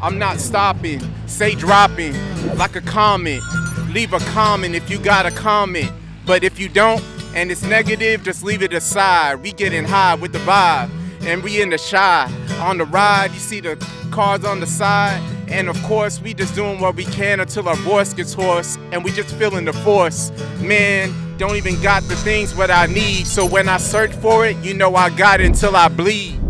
I'm not stopping, say dropping like a comment. Leave a comment if you got a comment. But if you don't, and it's negative, just leave it aside. We getting high with the vibe, and we in the shy. On the ride, you see the cars on the side. And of course, we just doing what we can until our voice gets hoarse. And we just feeling the force. Man, don't even got the things what I need. So when I search for it, you know I got it until I bleed.